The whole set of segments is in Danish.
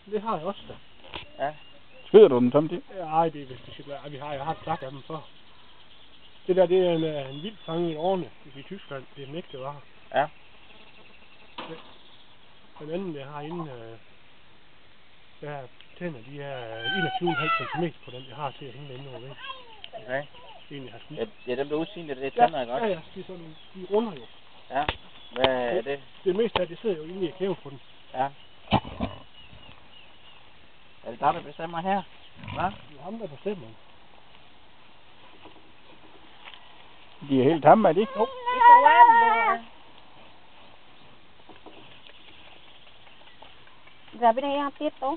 Det har jeg også da. Ja. Skyder du dem samtidig? Nej, det er vist ikke. Jeg har sagt af dem før. Det der, det er en vild fange i årene i Tyskland. Det er den ægte vare. Ja. Den anden, jeg har inde, der tænder, de er 21,5 cm på den, jeg har til at hænge inde over væggen. Okay. En, jeg har skudt. Ja, dem der udsigende, det tænder jeg godt. Ja, de er sådan, de runder jo. Ja. Hvad er det? Det meste af det sidder jo inde i kæven på den. Ja. Er det der bestemmer her? Hvad? Det er ham, der bestemmer. De er helt tamme, er de? Jo. It's a wild boar. Grabe na yung pit, oh.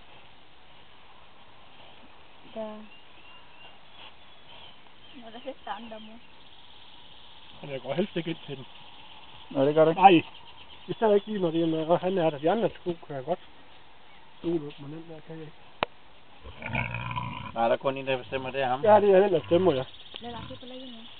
Wala siya tanda mo. Men jeg går helst ikke ind til den. Nå, det gør det ikke. Nej. Især ikke lige, når det er med, og han er der. De andre sko kan jeg godt stole ud, men den der kan jeg ikke. Nej, der er kun en, der bestemmer, det er ham. Ja, det er den, der stemmer, ja. Lalaki pala yun, eh.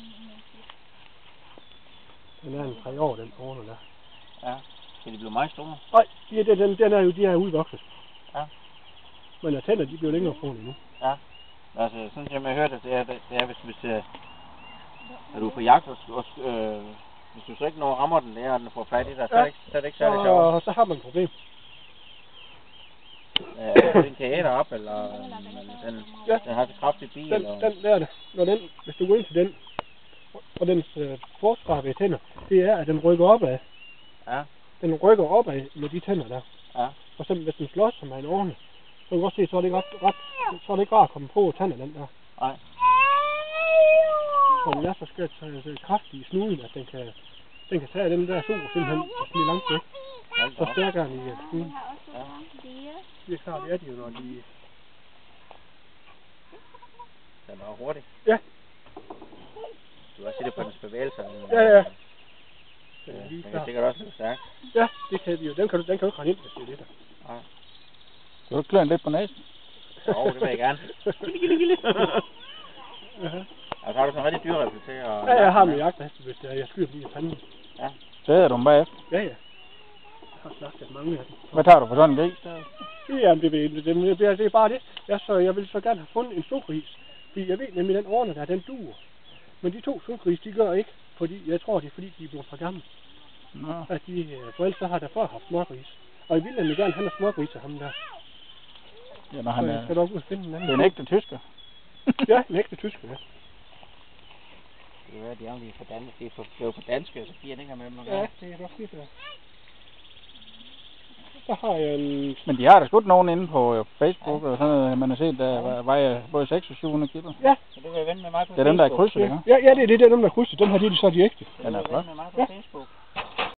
Den er en 3 år, den ordner der. Ja. Skal de blive meget store? Nej, den er jo, de er udvokset. Ja. Men jeg tænder, de bliver længere på endnu. Ja. Altså, sådan som jeg hørte, det er hvis er du på jagt, hvis du så ikke når rammer den der, og den får fat i dig, så er det ikke særlig sjovt. Og så har man et problem. Den kan æde op, eller den har så kraftig bil, eller... Den der, hvis du går ind til den, og dens forsvar ved tænder, det er, at den rykker opad. Ja. Den rykker opad med de tænder der. Ja. Og så hvis den slås som en ordne, så kan du godt se, så er det ikke rart at komme på tænder den der. Nej. Og den er så skørt, så kraftig i snuden, at den kan tage den der sol simpelthen og smide langt væk. Så stærkere den i snuden. Ja. Det er klart, det er de jo, når de... Den er hurtig. Ja. Du har også set det på dens bevægelser. Ja. Den kan sikkert også løbe stærkt. Ja, det kan de jo. Den kan du ikke rende ind, hvis det er det der. Nej. Kan du kløre lidt på næsen? Jo, det vil jeg gerne. Altså har du sådan en rigtig dyrrifle til at... Ja, jeg har min jagtheste, hvis jeg skyder dem i panden. Ja. Så du dem bagefter? Ja. Jeg har slagtet mange af dem. Hvad tager du for sådan en gris? Ja, det er bare det. Jeg vil så gerne have fundet en sukkergris. Fordi jeg ved nemlig, den ordner der, den duer. Men de 2 sukkergris, de gør ikke. Fordi jeg tror, det er fordi, de er blevet for gamle. Nå. At for ellers så har der før haft smågris. Og jeg vil nemlig gerne have en smågris af ham der. Ja, når han så jeg skal nok ud og finde en anden. Det er en ægte tysker. Ja, en ægte tysker, ja. Det kan være, de er for danske. De er på danske, så giver det ikke med dem. Ja, det er nok lidt der. Så har jeg en... Men de har da skudt nogen inde på Facebook, og sådan noget, man har set, der vejer både 600 og 700 kilo. Ja. Så det vil jeg vende med mig på Facebook. Det er dem, der er krydset, ikke? Ja, det er dem, der er krydset. Dem her, de er så de ægte. Den er flot. med mig på Facebook.